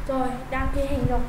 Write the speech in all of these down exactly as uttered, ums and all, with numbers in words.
Rồi, đang ghi hình rồi.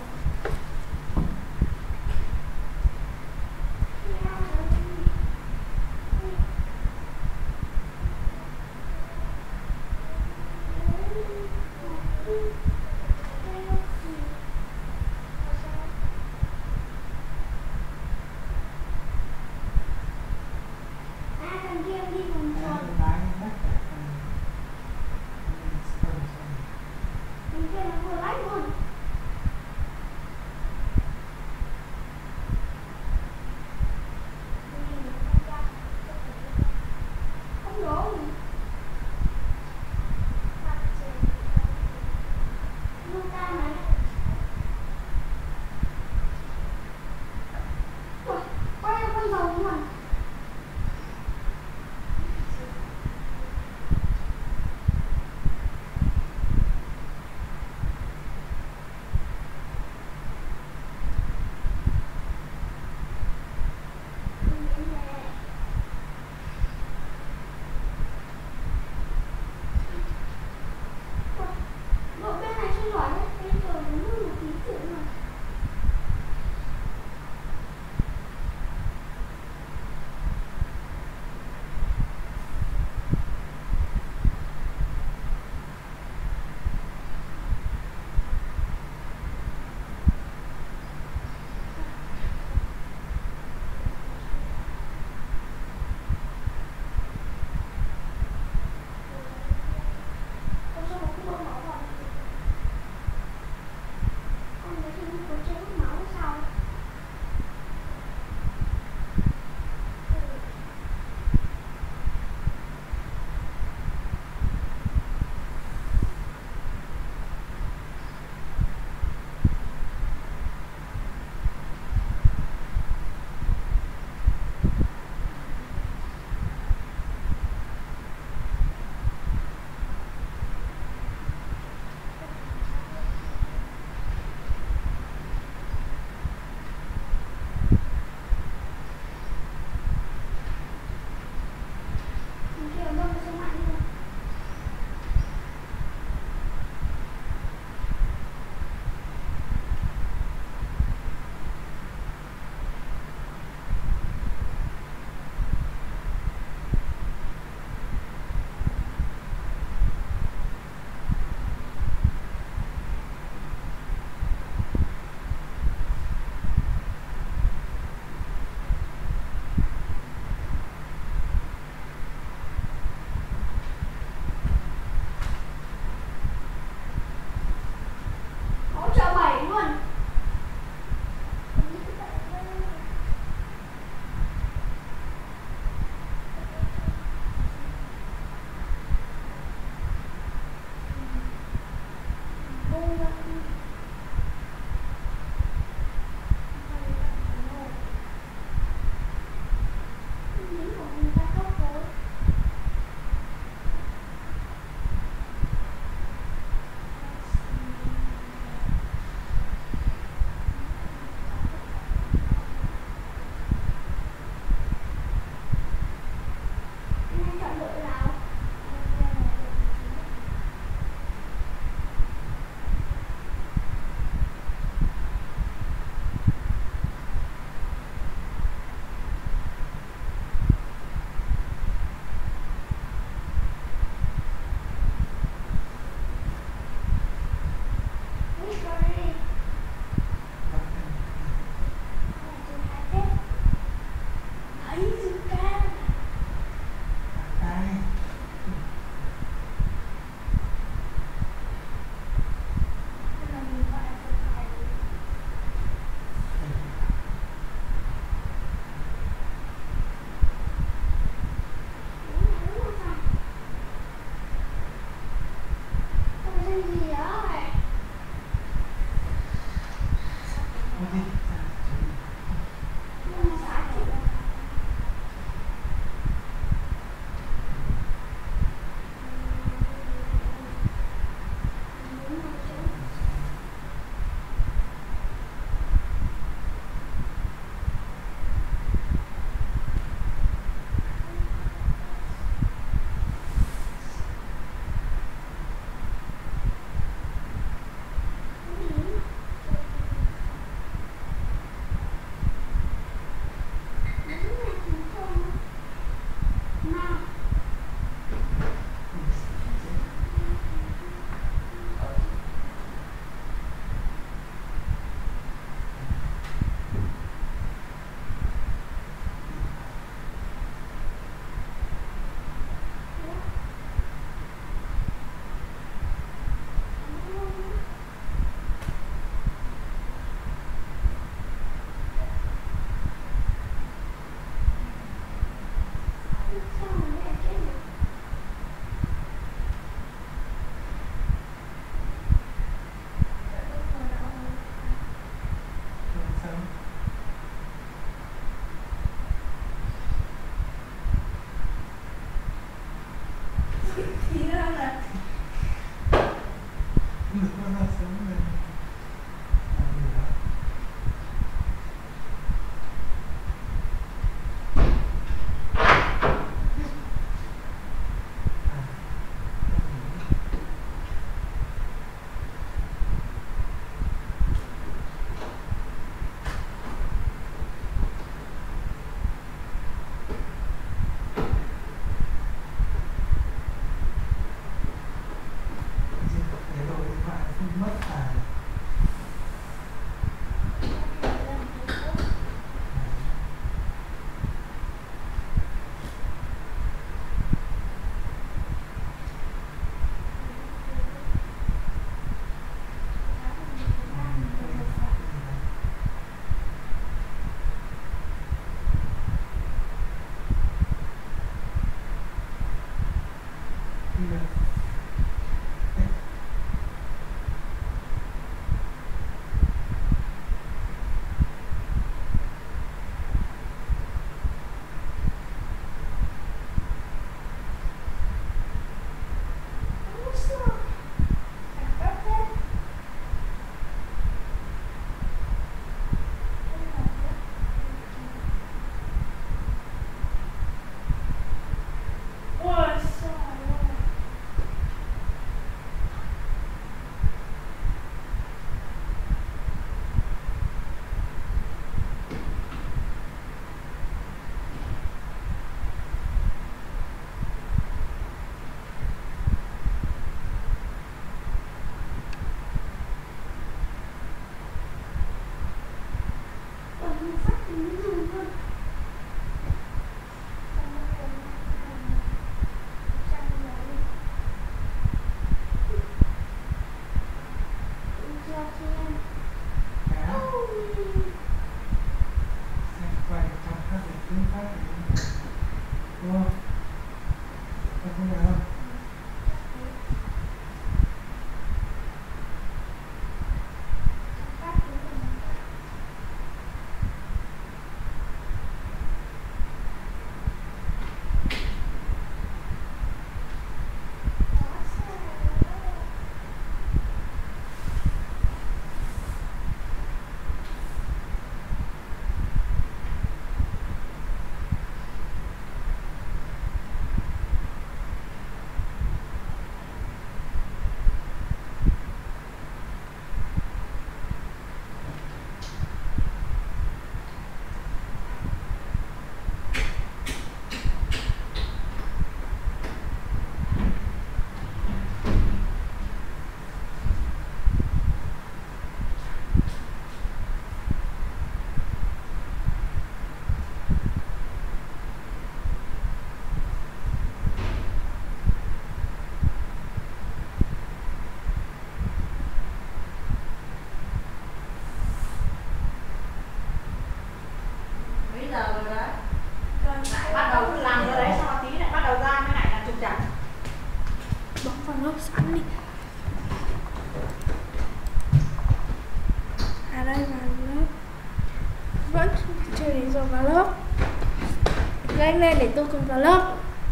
Nhanh lên để tôi cùng vào lớp.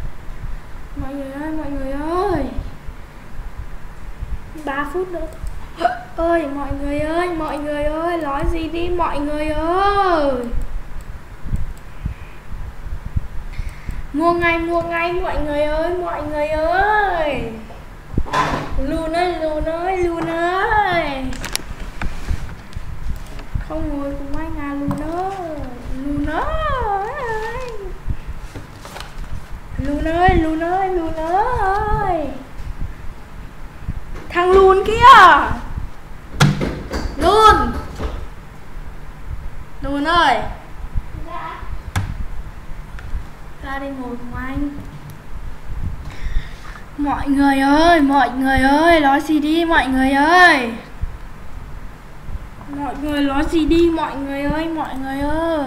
Mọi người ơi, mọi người ơi, ba phút nữa ơi, mọi người ơi, mọi người ơi, nói gì đi mọi người ơi. Mua ngay, mua ngay mọi người ơi, mọi người ơi. Luôn ơi, luôn ơi, luôn ơi. Không ngồi cùng anh à, luôn ơi, luôn ơi. Luôn ơi, luôn ơi, luôn ơi. Thằng luôn kia. Luôn. Luôn ơi. Dạ. Ra đây ngồi cùng anh. Mọi người ơi, mọi người ơi, nói gì đi mọi người ơi. Mọi người nói gì đi mọi người ơi, mọi người ơi.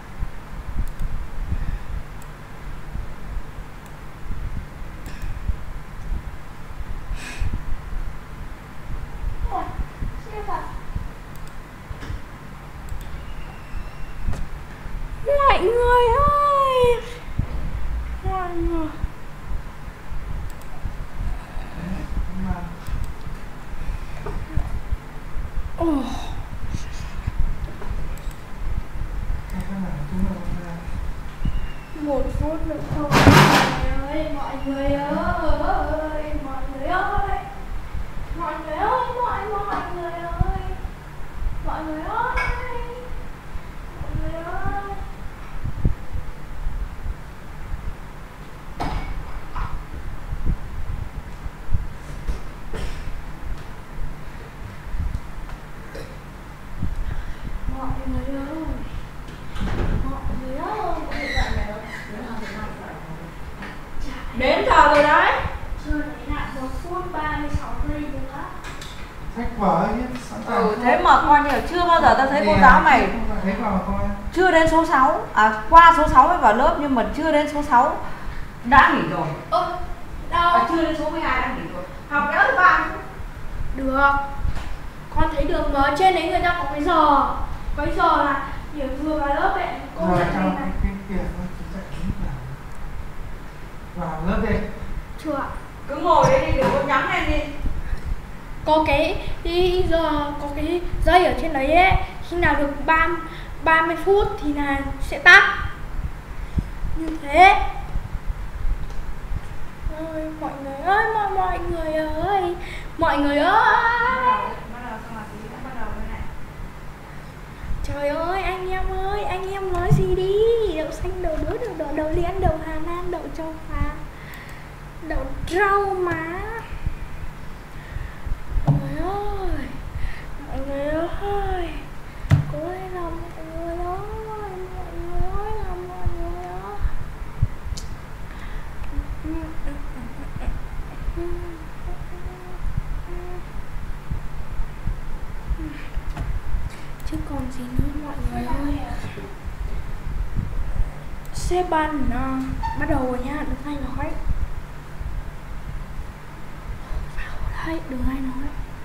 Mọi người ơi, mọi người. Oh. Một phút nữa thôi mọi người ơi, mọi người ơi, mọi người ơi, mọi người ơi, mọi mọi người ơi, mọi người ơi, mọi người ơi. Mọi người ơi, mọi người ơi. Đến giờ rồi đấy. Chưa đến lại một phút ba mươi sáu giây nữa. Sách vở ấy sẵn sàng. Ừ, thế mà coi như là chưa bao giờ tao thấy cô giáo mày thấy vào coi. chưa đến số sáu, à qua số sáu mới vào lớp nhưng mà chưa đến số sáu đã nghỉ rồi. Ơ, đâu? À, chưa đến số mười hai đã nghỉ rồi. Học kéo thứ ba. Được. Con thấy được mà trên đấy người ta có cái giờ. Cái giờ là kiểu vừa vào lớp ấy. Cô rồi dạy trong này cái này. cái kia nó chỉ dạy đúng là vào lớp đi. Chưa ạ. Cứ ngồi đấy đi, đừng có nhắm lên đi. Có cái đi giờ có cái dây ở trên đấy ấy, khi nào được ba mươi phút thì là sẽ tắt. Như thế. Ôi, mọi người ơi, mọi mọi người ơi, mọi người ơi. Trời ơi, anh em ơi, anh em nói gì đi? Đậu xanh, đậu đứa, đậu đỏ, đậu liên, đậu Hà Lan, đậu châu Pha, đậu rau má. Mọi người ơi, mọi người ơi, cố lên nào mọi người ơi, mọi người ơi, nào mọi người ơi. Chứ còn gì nữa mọi người ơi. Xếp ban à, bắt đầu rồi nha, đừng ai nói. Vào đây, đừng ai nói.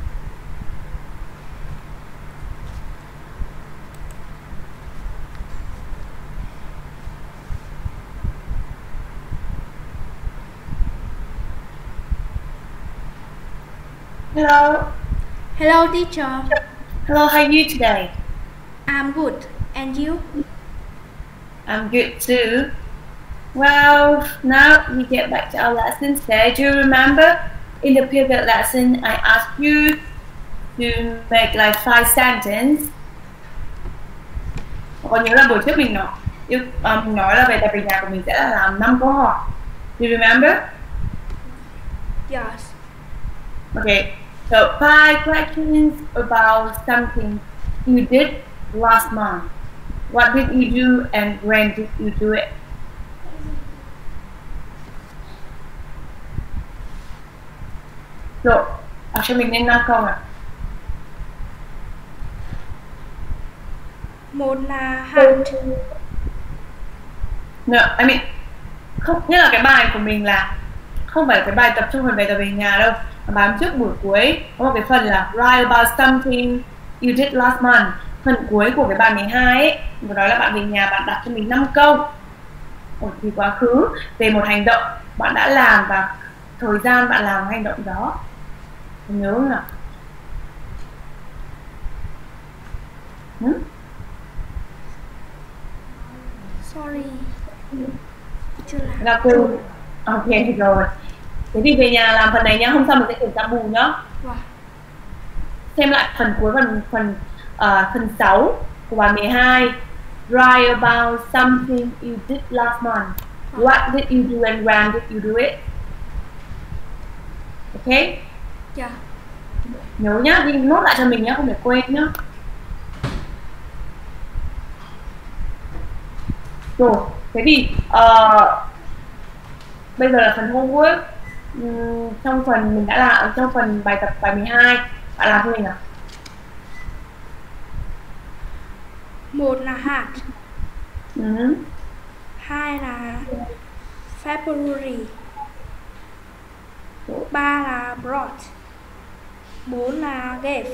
Hello. Hello teacher. Hello, how are you today? I'm good. And you? I'm good too. Well, now we get back to our lesson today. Do you remember in the previous lesson I asked you to make like five sentences? Còn nhớ là buổi trước mình nói, yêu, uh, mình nói là về tập về nhà của mình sẽ là làm năm câu hỏi. Do you remember? Yes. Okay. So five questions about something you did last month. What did you do and when did you do it? Rồi, đọc cho mình nên năm câu nào. Một là hạt. No, I mean, không, nhất là cái bài của mình là không phải là cái bài tập trung phần bài tập về nhà đâu. Bài hôm trước buổi cuối có một cái phần là write about something you did last month. Phần cuối của cái bài mười hai ấy, vừa nói là bạn về nhà bạn đặt cho mình năm câu ở thì quá khứ về một hành động bạn đã làm và thời gian bạn làm hành động đó. Nhớ không nào? Hmm? Sorry. Chưa làm. Là cô. Ok rồi. Thế thì về nhà làm phần này nhá, hôm sau mình sẽ kiểm tra bù nhá. Wow. Xem lại phần cuối phần phần uh, phần sáu của bài mười hai. Write about something you did last month. What did you do and when did you do it? Ok? Dạ. Nhớ nhá, đi nốt lại cho mình nhá, không để quên nhá. Rồi, thế thì uh, bây giờ là phần homework. Uhm, trong phần mình đã làm trong phần bài tập bài mười hai bạn làm cho mình nào. Một là hạt. Uh-huh. Hai là February. Ba là brought. Bốn là gave.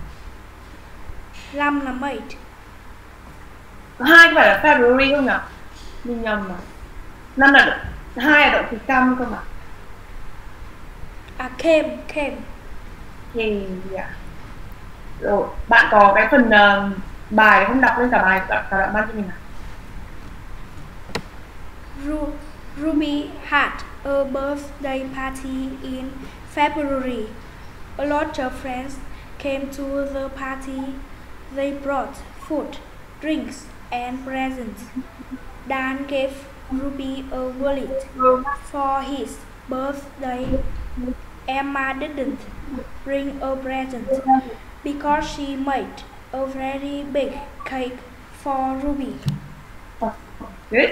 Năm là made. Có hai có phải là February không nhỉ? Mình nhầm mà. Năm là động, hai là động từ come cơ mà. À came, came. Thì yeah. Rồi, bạn có cái phần uh, bài không, đọc lên cả bài cả, cả đoạn văn cho mình nào. Ru- Ruby had a birthday party in February. A lot of friends came to the party. They brought food, drinks, and presents. Dan gave Ruby a wallet for his birthday. Emma didn't bring a present because she made a very big cake for Ruby. Good.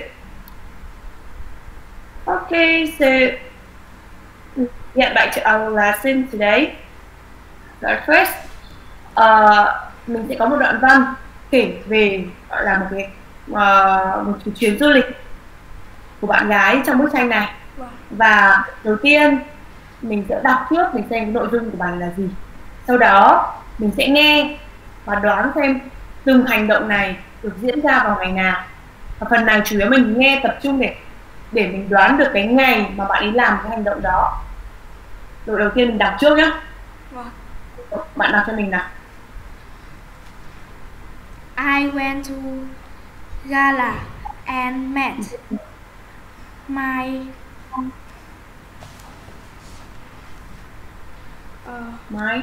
Okay, so get back to our lesson today. So first, uh, mình sẽ có một đoạn văn kể về gọi là một cái uh, một cái chuyến du lịch của bạn gái trong bức tranh này. Và đầu tiên mình sẽ đọc trước, mình xem nội dung của bài là gì. Sau đó mình sẽ nghe và đoán xem từng hành động này được diễn ra vào ngày nào. Và phần này chủ yếu mình nghe tập trung để để mình đoán được cái ngày mà bạn ấy làm cái hành động đó. Rồi đầu tiên mình đọc trước nhé. Bạn đọc cho mình nào. I went to gala and met my uh, My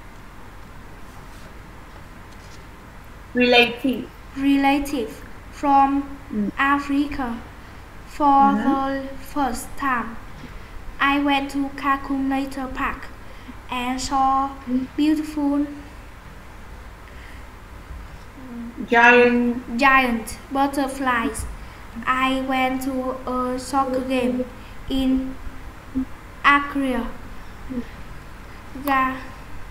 relative relative from Mm. Africa for Mhm. the first time. I went to Calculator Park and saw beautiful giant giant butterflies. I went to a soccer game in Accra. Ga-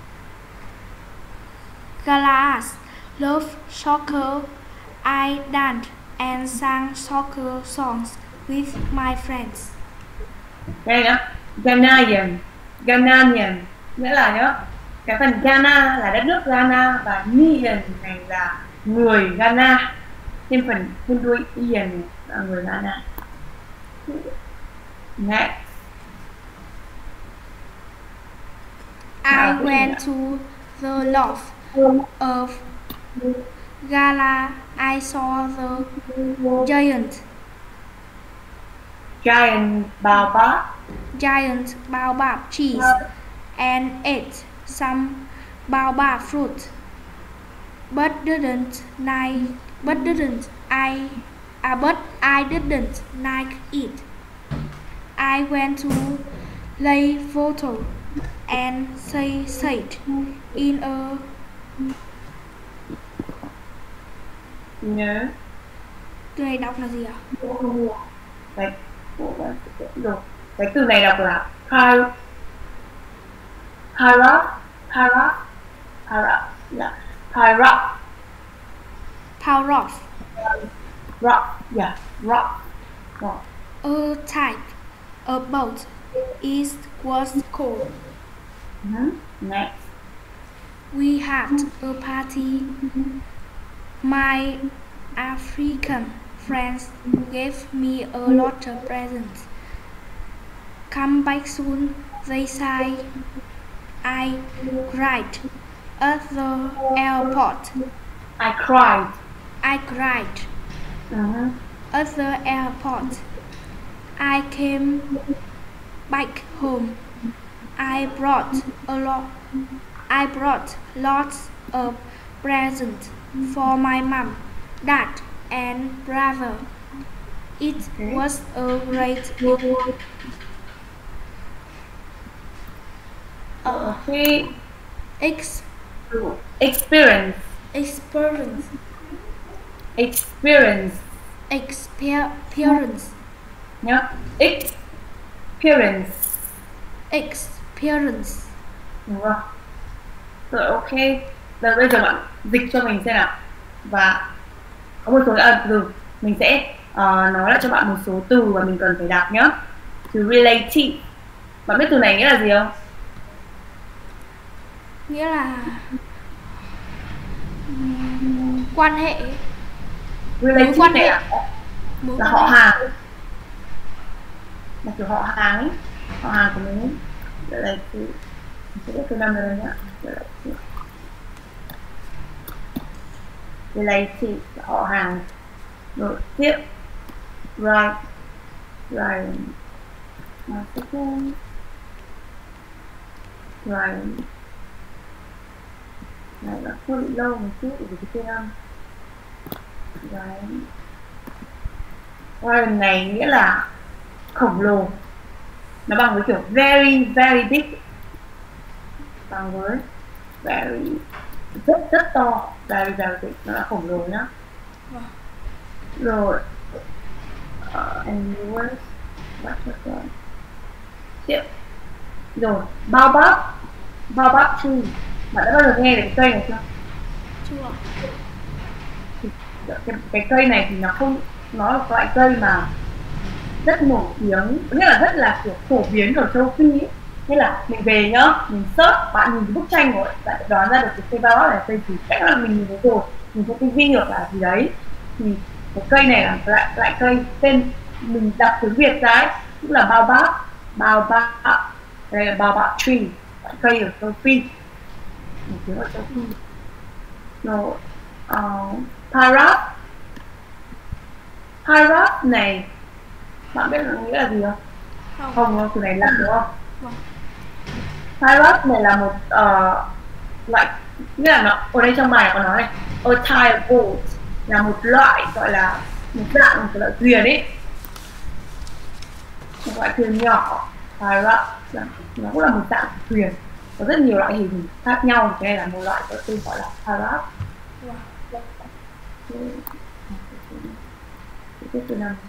Galas love soccer. I danced and sang soccer songs with my friends. đây nhá, Ghanaian, Ghanaian nghĩa là nhá, cái phần Ghana là đất nước Ghana và Nian này là người Ghana, thêm phần thêm đuôi Ian là người Ghana. Next, I Wow, went to the loft of Gala. I saw the giant giant baobab, giant baobab trees and ate some baobab fruit. But didn't I? But didn't I? Uh, but I didn't like it. I went to lay photo and say sat in a nhớ từ này đọc là gì ạ? cái rồi cái từ này đọc là para para para para là para Parrot, rock, yeah, rock, rock. a type of boat, is was called. Mm-hmm. Next, We had a party. My African friends gave me a lot of presents. Come back soon, they say. I cried at the airport. I cried. I cried Mm-hmm. at the airport. I came back home. I brought a lot. I brought lots of presents for my mom, dad, and brother. It Okay. was a great uh, Okay. ex- Experience. experience. Experience. Experience. Nhá. Experience. Experience. Đúng không? Rồi, ok. Rồi bây giờ bạn dịch cho mình xem nào. Và có một số à, từ mình sẽ uh, nói lại cho bạn một số từ và mình cần phải đọc nhá. Từ relative. Bạn biết từ này nghĩa là gì không? Nghĩa là ừm, quan hệ, Relative quan này hệ. là, mối là quan họ hệ. hàng. Là kiểu họ hàng ấy. Họ hàng của mình ấy. Relative. Mình sẽ viết từ năm rồi nhá. Relative. relative là họ hàng. Rồi tiếp right right một second right này là hơi bị lâu một chút vì cái tên right right này nghĩa là khổng lồ, nó bằng với kiểu very very big, bằng với very rất rất to, very very big, nó là khổng lồ nhá. Rồi uh, and yours what tiếp rồi baobab baobab tree, bạn đã bao giờ nghe về cái cây này chưa? Chưa. Cái, cái cây này thì nó không, nó là loại cây mà rất nổi tiếng, nghĩa là rất là kiểu phổ biến ở châu Phi ấy. Thế là mình về nhá, mình search, bạn nhìn cái bức tranh của bạn đoán ra được cái cây baobab là cây gì, chắc là mình nhìn thấy rồi, mình có tivi hoặc là gì đấy, thì cái cây này là loại loại cây tên mình đọc tiếng Việt ra ấy, cũng là baobab, baobab, đây là baobab tree, loại cây ở châu Phi, nổi tiếng ở châu Phi. Rồi uh, parrot, parrot này bạn biết nó nghĩa là gì không? Không. Không, từ này lặn đúng không? Vâng. Parrot này là một uh, loại, nghĩa là nó ở đây trong bài có nói này, a type boat là một loại gọi là một dạng một loại thuyền ấy, một loại thuyền nhỏ. Parrot nó cũng là một dạng thuyền, có rất nhiều loại hình khác nhau, cái này là một loại có tên gọi là parrot. Tiếp từ năm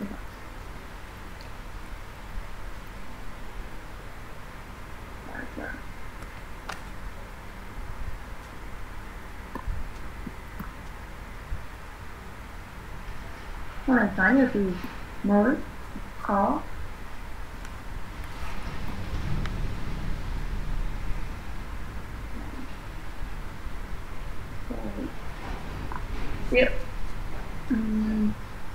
này khá nhiều từ mới khó. Tiếp um,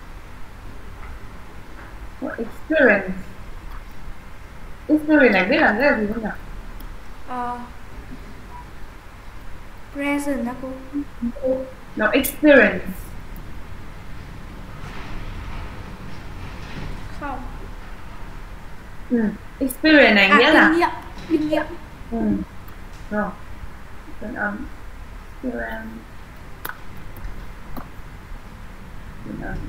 experience, experience này biết là nghĩa là gì không nhỉ? Uh, present đó cô. No, experience. Không. Ừ. Experience này À, nghĩa là kinh nghiệm, kinh nghiệm. ừ. Rồi. Then, um, experience. Then, um,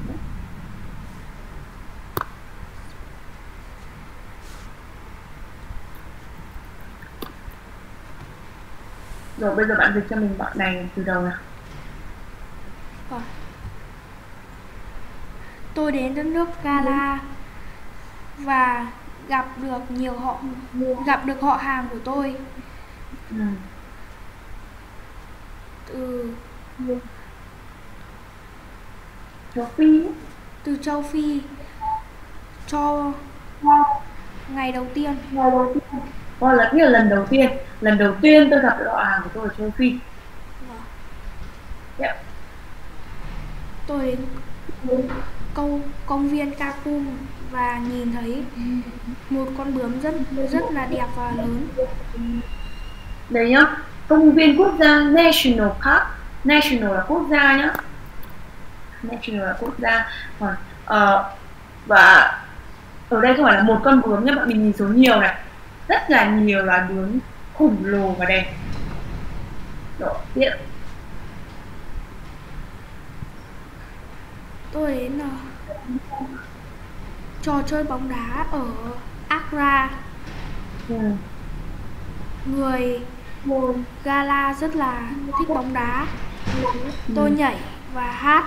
rồi bây giờ bạn dịch cho mình bạn này từ đầu nào. Vâng. Tôi đến đất nước Gala và gặp được nhiều họ gặp được họ hàng của tôi Ừ. từ Châu Phi. từ châu Phi cho ngày đầu tiên. Ồ, là nghĩa là lần đầu tiên, lần đầu tiên tôi gặp được họ hàng của tôi ở châu Phi. Vâng. Yeah. Tôi đến công công viên Kapung và nhìn thấy một con bướm rất rất là đẹp và lớn. Đấy nhá, công viên quốc gia National Park, National là quốc gia nhá, National là quốc gia. Còn uh, và ở đây không phải là một con bướm nhá, bạn mình nhìn số nhiều này, rất là nhiều loài bướm khổng lồ và đẹp. Rồi tiếp. Tôi đến uh, trò chơi bóng đá ở Accra. Ừ. Người Gala rất là thích bóng đá. Tôi nhảy và hát.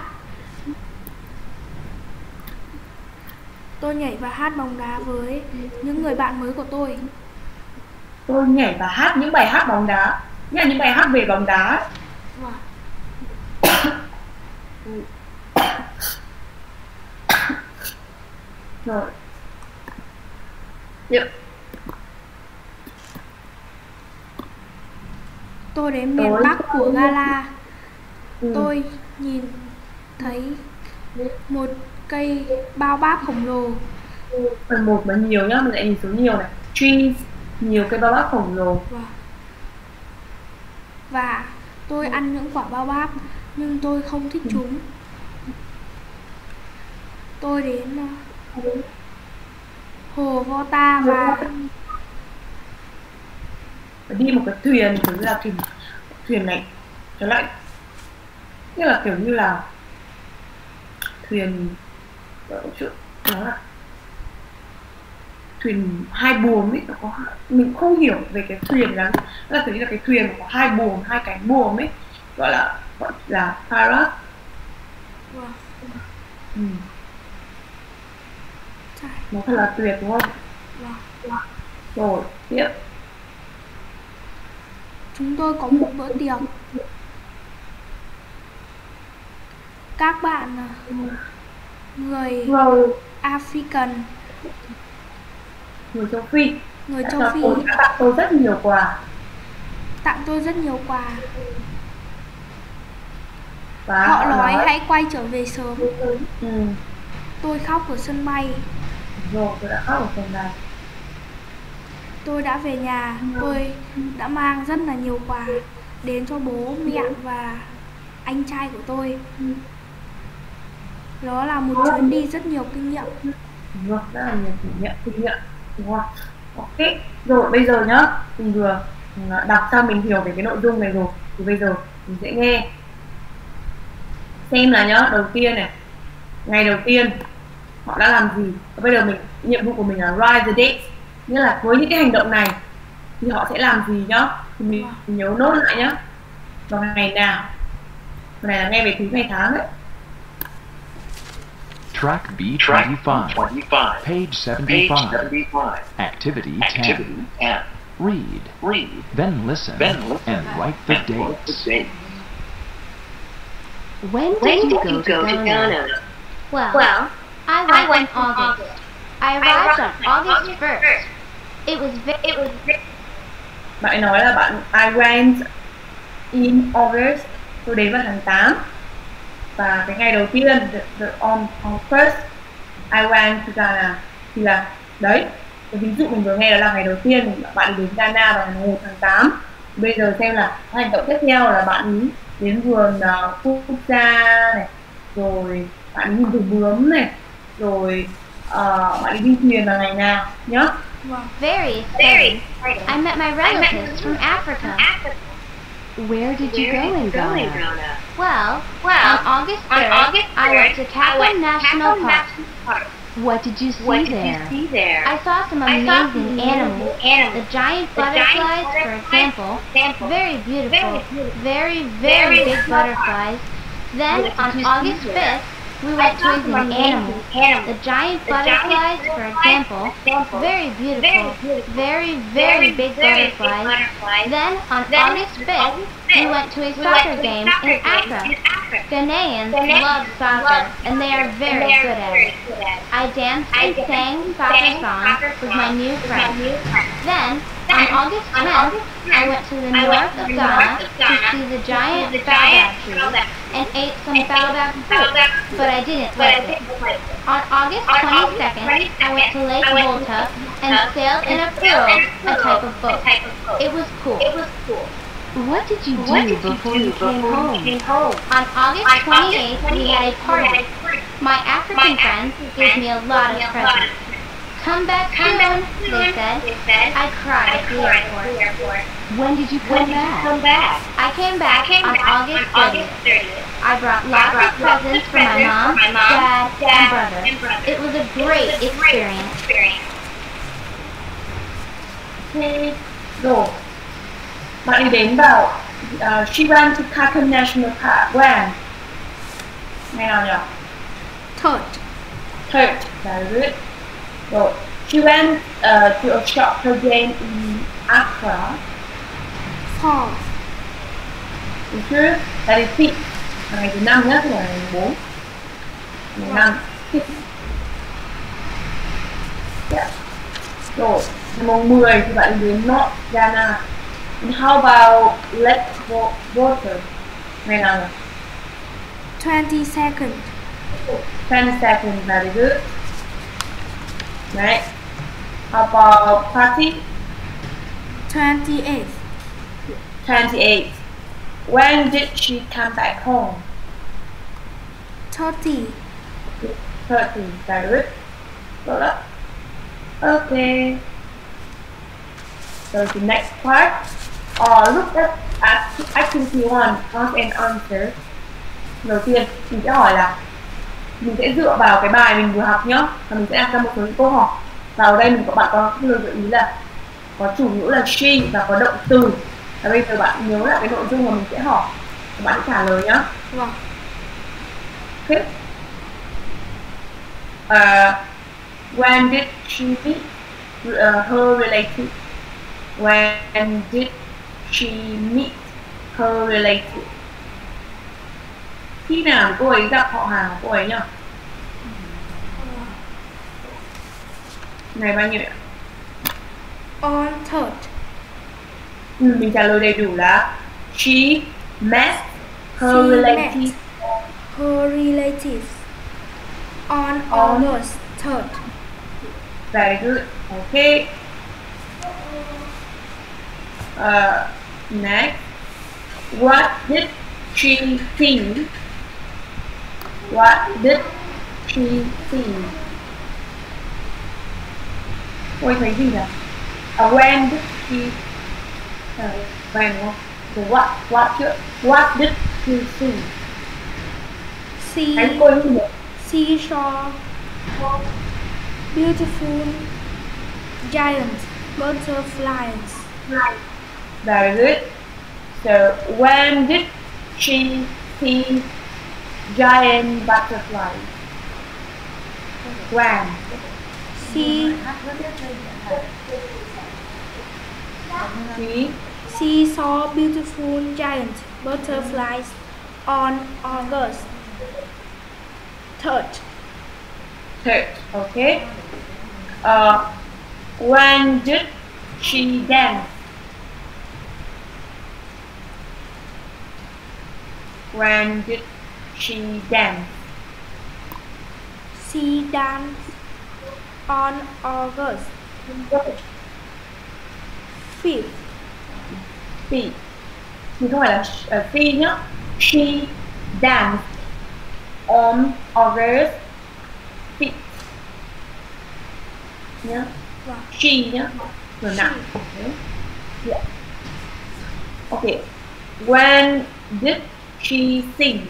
Tôi nhảy và hát bóng đá với những người bạn mới của tôi. Tôi nhảy và hát những bài hát bóng đá, nghĩa là những bài hát về bóng đá. Wow. Rồi. Yep. Tôi đến miền Tối. Bắc của Gala. Ừ. Tôi nhìn thấy một cây baobab khổng lồ. Phần một mà nhiều nhá, mình lại nhìn số nhiều này. Trees, nhiều cây bao bác khổng lồ. Và, và tôi ăn những quả baobab nhưng tôi không thích chúng. Tôi đến uh, hồ Volta và đi một cái thuyền, kiểu như là thuyền thuyền này trở lại, như là kiểu như là thuyền chuyện nó là thuyền hai buồm ấy, nó có mình không hiểu về cái thuyền lắm, là kiểu như là cái thuyền có hai buồm, hai cánh buồm ấy, gọi là gọi là parrot. wow. Ừ. Trời. Nó thật là tuyệt đúng không? Wow. Rồi tiếp, Chúng tôi có một bữa tiệc. Các bạn uh, người rồi African, người châu Phi người đã châu cho Phi tôi, đã tặng tôi rất nhiều quà tặng tôi rất nhiều quà. và Họ nói hãy quay trở về sớm. ừ. Tôi khóc ở sân bay. Rồi tôi đã khóc ở phần này. Tôi đã về nhà. Tôi đã mang rất là nhiều quà đến cho bố mẹ và anh trai của tôi. Đó là một chuyến đi rất nhiều kinh nghiệm. Vâng, rất là nhiều kinh nghiệm kinh nghiệm đúng không? Ok, rồi bây giờ nhá, mình vừa đọc xong mình hiểu về cái nội dung này rồi, thì bây giờ mình sẽ nghe xem là nhá. Đầu tiên này, ngày đầu tiên họ đã làm gì, và bây giờ mình nhiệm vụ của mình là write the dates, nghĩa là với những cái hành động này thì họ sẽ làm gì nhá, thì mình, mình nhớ nốt lại nhá, vào ngày nào. Cái này là nghe về thứ ngày tháng đấy. Track B twenty-five, page seventy-five, activity ten. Read, then listen, and write the dates. When did you go to Ghana? Well, Well, I I went went in in August. August. I I arrived on arrived August August first. first. It was very It was very Bạn nói là bạn I went in August, tôi đến vào tháng tám. Và cái ngày đầu tiên, the, the, on, on first I went to Ghana, thì là đấy, cái ví dụ mình vừa nghe đó là ngày đầu tiên bạn đến Ghana vào ngày một tháng tám. Bây giờ xem là hành động tiếp theo là bạn ý đến vườn uh, quốc gia này, rồi bạn nhìn thấy bướm này, rồi uh, bạn đi đi thuyền vào ngày nào nhá. Wow. very very exciting. exciting. I met my I met relatives from from Africa. Africa. Where did you Where go did in you go in Ghana? Ghana? Well, Well, on August on third, August I went to third, I Taco went to National Taco Park. National Park. What did you see What did there? you see there? I saw some I saw amazing some animals. amazing animals. The giant The giant butterflies, for butterflies, example, for example, very beautiful, very beautiful, very, very very big beautiful. butterflies. Then What did on you see August there? fifth, we I went saw to some an amazing animals. animals. The giant The giant butterflies, for butterflies, example, for example, very beautiful, very beautiful, very, very big very big butterflies. butterflies. Then on Then August on fifth, August we fifth, went to a we went soccer to a game soccer in game Accra. in Accra. Ghanaians Ghanaians love soccer, love and they are soccer, very and they are good at very it. good at it. I danced I and danced sang and soccer sang songs soccer with my songs new with my friends. new friends. Then, Then, on August on tenth, August I tenth, went to the I went north to of the Ghana north of to Ghana see the to giant see the baobab giant trees baobab and ate some and ate baobab some fruit, baobab but I didn't but I like it. didn't like it. On August On twenty-second, August I went to Lake I went to Volta Lake and Volta sailed in a and sailed in pirogue, a type of a boat. type of boat. It was cool. It was cool. What did you What do did you before do you came before home? you came home? On August On twenty-eighth, August we had a twenty-eighth, we party. had a party. My My African friends African gave me a friends lot gave of me a lot presents. of Come back Come soon, back they soon, said. they said. I cried I at the cried at the airport. airport. When did you When come did you back? come back? I came I back came on back August on August thirtieth. thirtieth. I brought I lots brought of lots of presents for my presents mom, for my mom, dad, and dad, brother. and brother. It was a It great was a great experience. experience. Thế rồi bạn ấy đến vào uh, she went to Kaken National Park when? Ngày nào nhỉ? Third. Third, very good. Rồi she went uh, to a soccer game in Accra. Fourth. Được chưa? That is fifth. Ngày thứ năm nhất là ngày bốn. Ngày năm. Fifth. Yeah. Rồi, ngày mùng mười thì bạn đến North Ghana. And how about Lake Water? Ngày nào nhỉ? Twenty-second. twenty-second, very good. Right. How about party? Twenty-eighth. twenty-eighth. When did she come back home? thirty. thirty. Very good. Good up. Okay. So the next part. Uh, look at, at activity one. Ask and answer. Đầu tiên mình sẽ hỏi là mình sẽ dựa vào cái bài mình vừa học nhá, và mình sẽ đặt ra một số câu hỏi. Và ở đây mình có bạn có lời gợi ý là có chủ ngữ là she và có động từ. Và bây giờ bạn nhớ lại cái nội dung mà mình sẽ hỏi và bạn sẽ trả lời nhá. Vâng. Okay. Uh, when did she meet uh, her relative? When did she meet her relative? Khi nào cô ấy gặp họ hàng của cô ấy nhỉ? Ngày bao nhiêu ạ? On third. Ừ, mình trả lời đầy đủ là she met her She relative. met her relatives on On- August third. Very good. Okay. Uh, next, what did she think? What did she think? Ôi thấy gì nhỉ? Uh, when did she? Uh, when đúng không? So what? What chưa? What did she think? She, Anh cô ấy gì nhỉ? she saw beautiful giant butterflies. Very good. So when did she see giant butterflies? When? She She she saw beautiful giant butterflies on August third. third. Okay. Uh, when did she dance? When did she dance? She danced on August fifth. She. Thì không phải là uh, she nhá. She danced on August fifth. Nhá. Vâng. She nhá. Rồi nào. Okay. Yeah. Okay. When did she sing?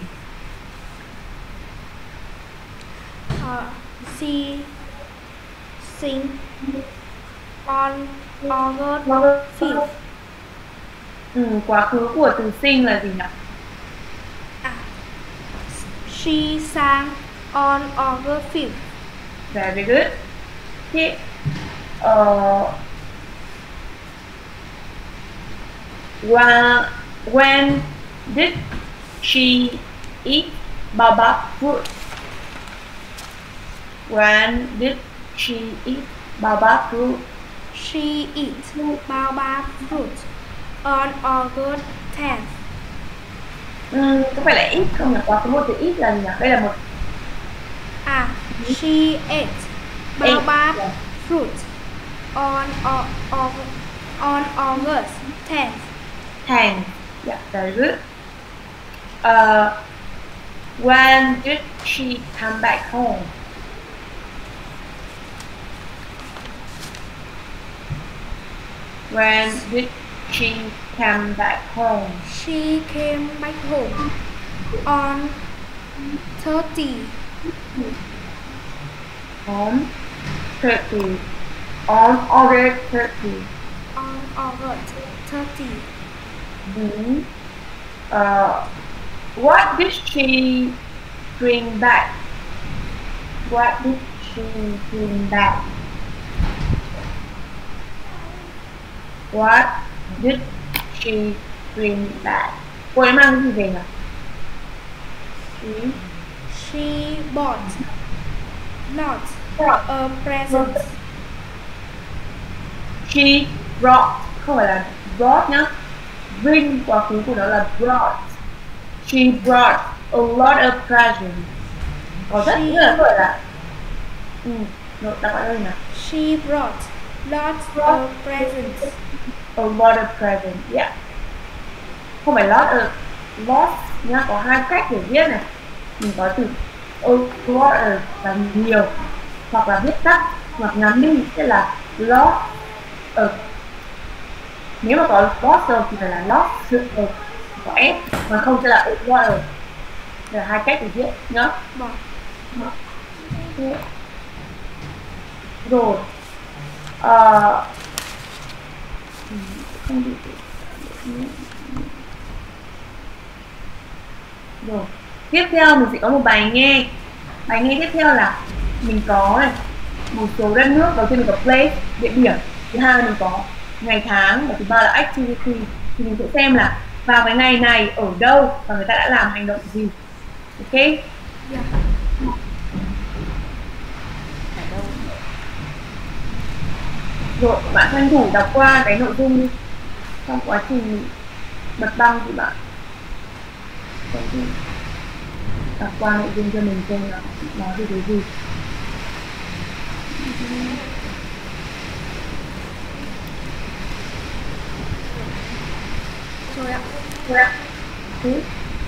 Uh, she sing on August fifth. Ừ, quá khứ của từ sing là gì nhỉ? À, she sang on August fifth. Very good. Okay. Uh, when, when did she eat baobab fruit? When did she eat baobab fruit? She eat baobab fruit on August tenth. Ừ, có phải là eat không nhỉ? Quá khứ một từ eat là gì nhỉ? Đây là một À, she ate baobab yeah. fruit on on on August tenth. ten. Yeah, very good. Uh, when did she come back home? When did she come back home? She came back home on thirty. Home thirty. On August thirty. On August thirty. Mm. Uh, what did she bring back? What did she bring back? What did she bring back? Cô ấy mang cái gì về nhỉ? She, She bought not a present. she brought, không phải là brought nhá. Bring quá khứ của nó là brought. She brought a lot of presents. Có rất She- nghĩa là gọi là ừ, nó đọc lại đây nào. She brought lots of presents. A lot of presents, yeah. Không phải lot of, lost nhá, có hai cách để viết này. Mình có từ a lot là nhiều, hoặc là viết tắt hoặc ngắn đi sẽ là lost of. Nếu mà có lost of thì phải là lost of có s, mà không sẽ là a lot of. Đây là hai cách để viết nhá. Rồi uh, không bị rồi. Tiếp theo mình sẽ có một bài nghe. Bài nghe tiếp theo là mình có này một số đất nước. Đầu tiên mình có place, địa điểm. Thứ hai là mình có ngày tháng, và thứ ba là activity. Thì mình sẽ xem là vào cái ngày này ở đâu và người ta đã làm hành động gì. Ok? Yeah. Rồi bạn tranh thủ đọc qua cái nội dung đi. Trong quá trình bật băng thì bạn đọc qua nội dung cho mình xem là nói về cái gì. Rồi ạ. Rồi ạ. Ừ.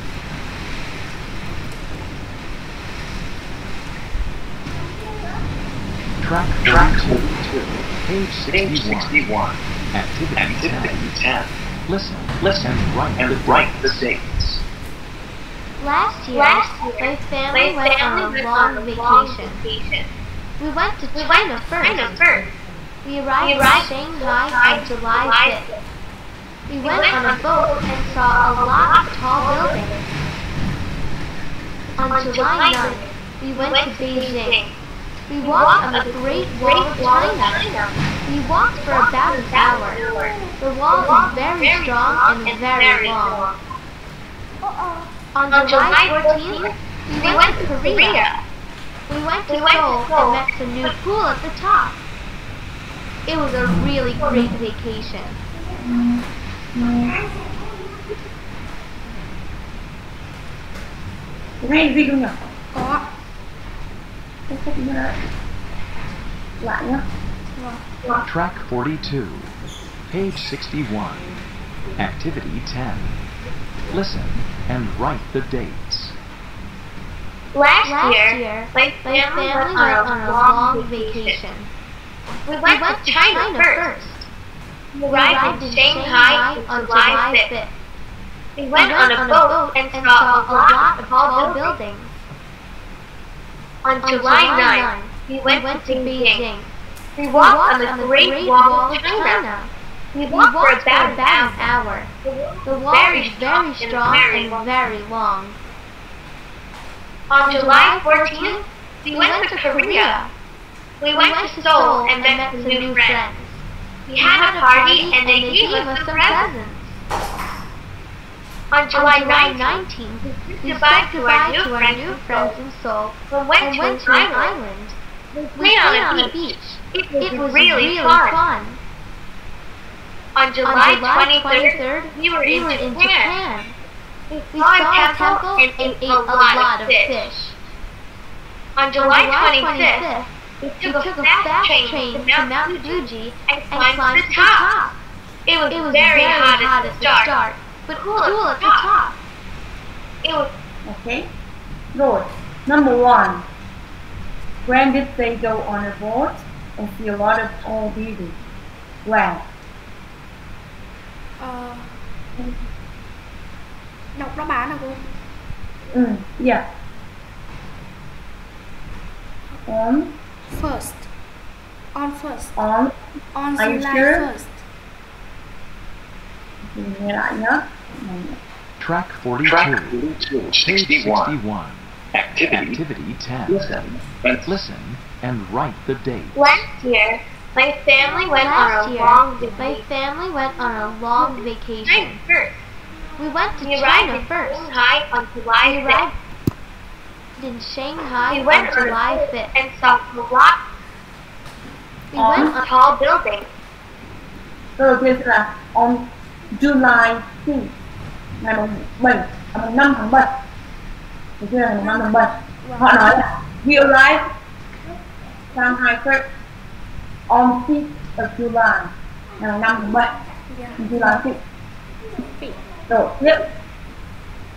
Track thirty-two, page sixty-one, activity ten. Listen, listen, and write, and the, write the dates. Last year, Last year my family my went family on a went long on a long vacation. vacation. We went to We China went to first. China first. We arrived, We in arrived Shanghai Shanghai on July fifth. We went, went on a on boat and saw a lot of tall buildings. On, On July July ninth, ninth, we We went, went to to Beijing. Beijing. We We walked on walked the on the Great Great Wall of Wall of China. China. We walked for about an hour. The wall is very strong and very long. On On July July fourteenth, we went to Korea. We went to We went to Seoul and Seoul. met some new pool at the top. It was a really great vacation. Có nghe gì không nhỉ? Có. Không có gì nữa. Lại nhá. Track forty-two, page sixty-one, activity ten. Listen and write the dates. Last, Last year, year, my my family family went went on a long vacation. We We went, went to to China, China first. first. We We arrived in Shanghai on July fifth. We We went on a boat and saw a lot of tall buildings. On On July ninth, we we went went to to Beijing. Beijing. We We walked on the Great Wall of China. We We walked for walked for about about an an hour. hour. The The wall is very strong very and long. very long. On On July fourteenth, we went to Korea. We went to Seoul and met some new friends. We had a party and they gave us some presents. On July nineteenth, we said goodbye to our new friends in Seoul and went And to went an to an island. island. We We played played on on a a beach. beach. It It was was really really fun. fun. On On July July twenty-third, twenty-third, we were we in were in Japan. Japan. We We saw saw a a temple and ate a lot of fish. On On July July twenty-fifth, twenty-fifth, we we took took a a fast fast train train to to Mount Mount Fuji Fuji and and climbed to climbed the to the top. top. It was, It was very, very hot, hot at at the the start, start, but but cool, cool at at the the top. top. It was Okay. Rồi. Number one. When did they go on a boat and see a lot of tall buildings? When? Ờ, đọc đáp án nào cô? Ừ. Yeah. On. First. On first. On. On Are you July sure? first. Mình nghe lại nhá. Track forty-two, page sixty-one, activity ten. Listen and write the dates. last year. My family went Last on a year, long my vacation. family went on a long vacation. First, We went to we arrived China in first. Shanghai on We July arrived fifth. in Shanghai We went on on a July boat fifth. and saw a lot We On went of on tall buildings. Câu đầu tiên sẽ là on July fifth, ngày mùng bảy, à, mùng năm tháng bảy. Đầu tiên là ngày mùng năm tháng bảy. Họ nói là we arrived Shanghai first on fifth of July, ngày mùng năm tháng bảy. Yeah. July fifth. Fifth. Rồi tiếp.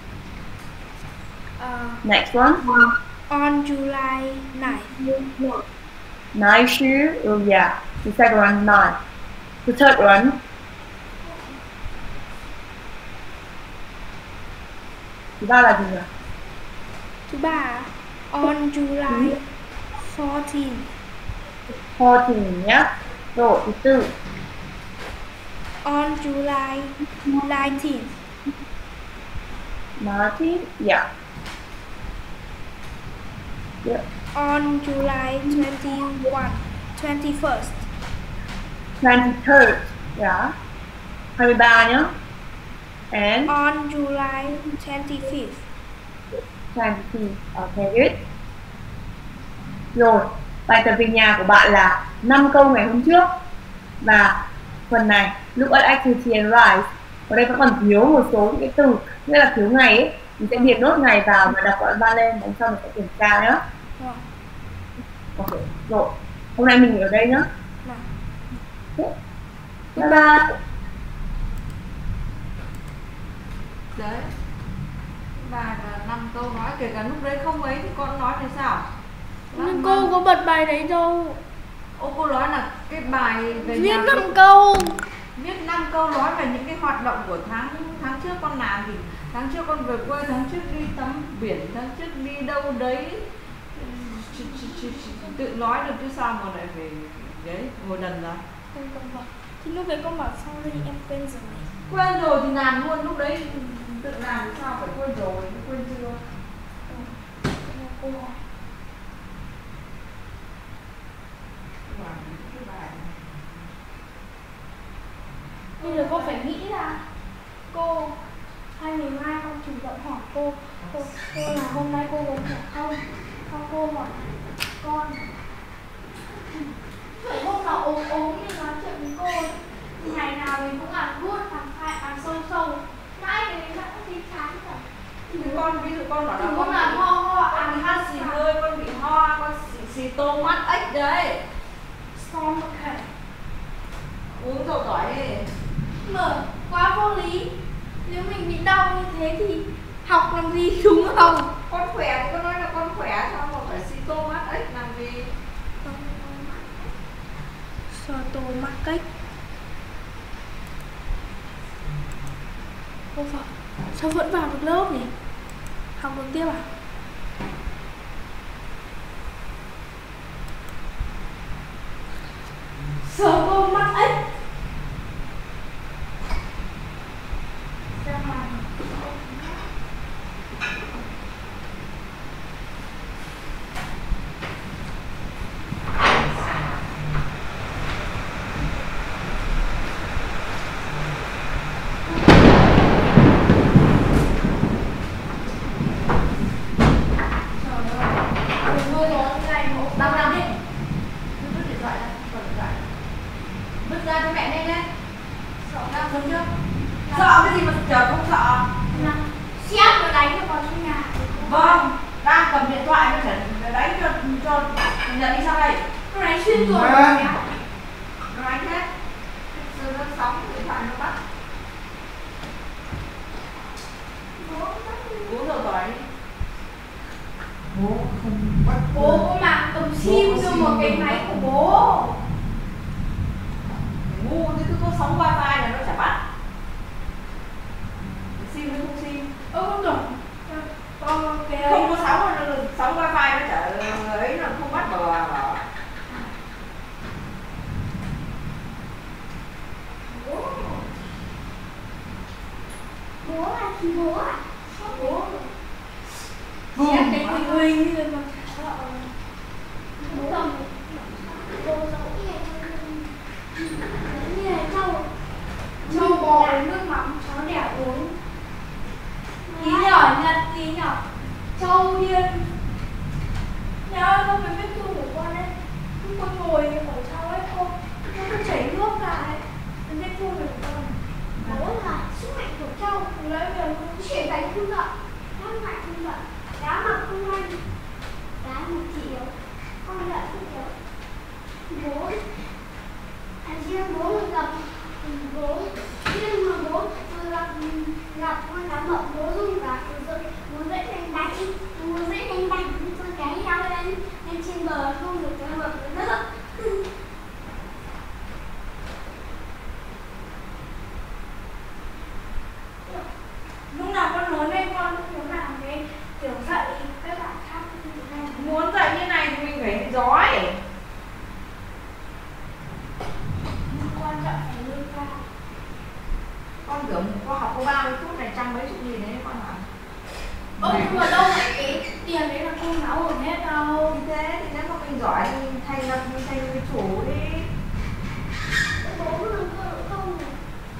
Uh, Next one. on July ninth. Nine shoe. Oh yeah. The second one nine. The third one. Thứ ba là gì nhỉ? Thứ ba on July fourteenth. fourteen nhá. Rồi thứ tư. On July nineteenth. nineteen. Yeah. Yeah. On July twenty-first. twenty-first. twenty-third. Yeah. hai mươi ba nhá. And On July twenty-fifth. twenty. Okay, good. Rồi, bài tập về nhà của bạn là năm câu ngày hôm trước. Và phần này, look at activity and write. Ở đây vẫn còn thiếu một số những cái từ, nghĩa là thiếu ngày ấy. Mình sẽ điền nốt ngày vào và đọc đoạn văn lên, đằng sau mình sẽ kiểm tra nhé. Rồi. Ok, rồi. Hôm nay mình ở đây nhá. Nào. Bye bye. Đấy. Và năm câu nói, kể cả lúc đấy không ấy thì con nói thì sao? Nhưng cô có bật bài đấy đâu. Ô, cô nói là cái bài về Viết nhà năm câu. viết năm câu nói về những cái hoạt động của tháng tháng trước con làm thì tháng trước con về quê, tháng trước đi tắm biển, tháng trước đi đâu đấy, chị, chị, chị, chị tự nói được chứ sao mà lại phải đấy ngồi đần ra. Thì lúc đấy con bảo sorry em quên rồi. Quên rồi thì làm luôn, lúc đấy tự làm thì sao phải quên rồi, quên chưa? Cô hỏi. Bây giờ cô phải nghĩ ra. Cô hay ngày mai con chủ động hỏi cô, cô, cô là hôm nay cô có khỏe không? Xong cô hỏi con. Phải hôm nào ốm ốm thì nói chuyện với cô. Ngày nào mình cũng làm good, làm khai, làm sâu sâu. Mãi cái đấy nó cũng đi chán rồi. Thì con ví dụ con bảo là Thì con con làm bị- ho ho, con ăn bị hát xì hơi, con bị ho, con xì, xì tô mắt ếch đấy, xong một thể. uống dầu tỏi đi. Mở quá vô lý. Nếu mình bị đau như thế thì học làm gì đúng không? Con khỏe thì con nói là con khỏe, sao mà phải xì tô mắt ếch làm gì? Sơ tô mắc cách. Cô Phật, sao vẫn vào được lớp nhỉ? Học được tiếp à? Sơ tô mắc ếch. Xem bài. Đang làm đi. Vứt điện thoại ra, vứt điện thoại. Vứt ra cho mẹ lên lên. Sợ đang sớm chưa? Sợ cái gì mà chờ không sợ? Xét và đánh cho con trong nhà. Vâng, đang cầm điện thoại nó sẽ đánh cho cho nhận đi sang đây. Nó đánh xuyên rồi. Nó đánh hết. Rồi nó sóng điện thoại nó bắt. Uống dầu tỏi đi. Bố không bắt Bố có mạng cầm sim cho một cái máy của bố. Ngu thế cứ có sóng wifi là nó chả bắt. Sim nó không sim. Ơ con tưởng con cái Không có sóng nó sóng wifi nó chả ấy, nó không bắt bảo bảo. bảo. bố. Bố là gì bố à? Sao bố? Xét cái Quỳnh Quỳnh rồi mà sợ. Bố cầm bố giấu như là trâu trâu bò uống nước mắm, chó đẻ uống tí nhỏ nhặt tí nhỏ trâu điên. Nhớ con phải biết thương của con đấy. Lúc con ngồi ở trong ấy cô nó cứ chảy nước ra ấy, nó biết thương của con. Bố là sức mạnh của trâu, lấy về con chuyển đánh thương lợi, đánh mạnh thương lợi, đá mặt không nhanh, đá một chị yếu, con lợi không yếu. Bố anh riêng bố mình gặp bố riêng mà bố gặp gặp con cá mập bố dùng cả bố dậy đánh vậy? Mùa vẽ đánh bạc tôi cái nhau lên lên trên bờ không được cái bờ nữa. Lúc nào con lớn lên con cũng muốn làm cái kiểu dạy các bạn khác như thế này. Muốn dạy như này thì mình phải giỏi. Quan trọng phải lương cao. Con tưởng con học có ba mươi phút này trăm mấy chục nghìn đấy con hả? Ơ nhưng mà đâu phải cái tiền đấy là cô giáo ở hết đâu. Như thế thì nếu mà mình giỏi thì mình thành lập mình thành người chủ đi. Bố đừng có không này.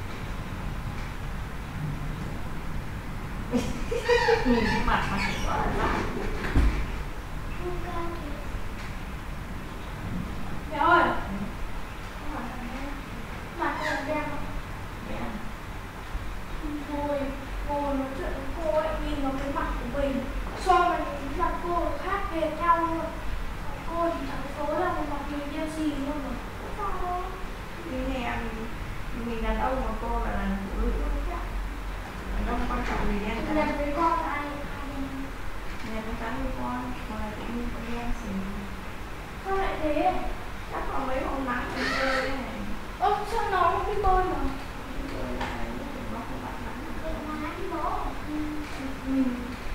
Nhìn cái mặt mặt quá là lạ. Mẹ ơi. Mặt cô làm đen không? Đen. Thôi, cô nói chuyện với cô ấy, nhìn vào cái mặt của mình so với cái mặt cô khác hệt nhau luôn. Cô thì chẳng số là một mặt mình đen xì luôn mà. Sao? Như này mình, mình đàn ông mà cô là đàn phụ nữ khác. Đàn ông quan trọng gì đen Lần trắng. với con là ai? Đen nó trắng như con, còn là tự nhiên con đen xì. Sao lại thế? Chắc có mấy hôm nắng thì chơi đấy này. Ơ, sao nó không biết bơi mà? Chơi lại lúc thì nó không bắt nắng. Má đi bố. Ừ.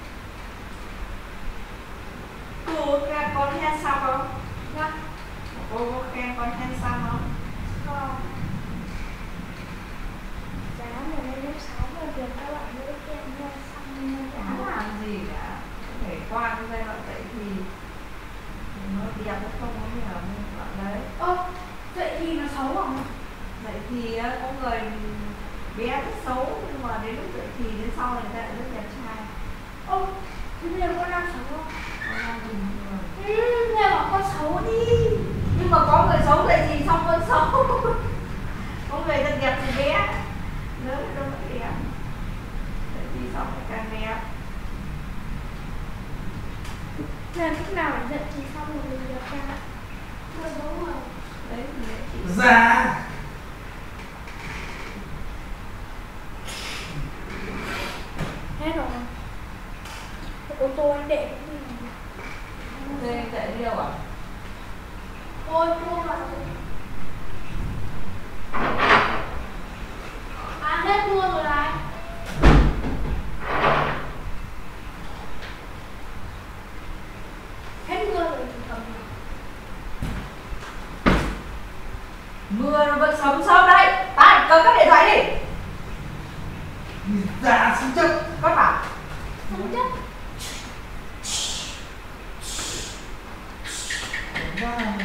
Cô khen con handsome không? Dạ. Cô có khen con handsome không? Không. Sáng ngày lên lớp sáu rồi việc các bạn nữ khen nhau xong rồi Chả làm gì cả. Có thể qua cái giai đoạn dậy thì nó đẹp hay không có nhiều nhưng bạn đấy. Ơ, vậy thì nó xấu à? Dậy thì á, có người bé rất xấu nhưng mà đến lúc dậy thì đến sau người ta lại rất đẹp trai. Ơ, thế bây giờ con đang xấu không? Con đang bình thường. Ừ, nghe bảo con xấu đi. Nhưng mà có người xấu dậy thì xong vẫn xấu. Có người thật đẹp thì bé. Nếu mà đâu vẫn đẹp. Dậy thì xong lại càng đẹp. Là lúc nào để dậy thì xong rồi mình được ra. Rồi bố rồi. Đấy thì dậy thì Dạ. Hết rồi. Ô tô anh để cái gì này. dậy dậy đi đâu ạ? Ôi, cô vào. À, hết mưa rồi này. Hết mưa rồi thì cầm. Mưa nó vẫn sớm sớm đây. Tay, cầm các điện thoại đi. Dạ xin chấp. Con bảo. Không chắc. Dạ.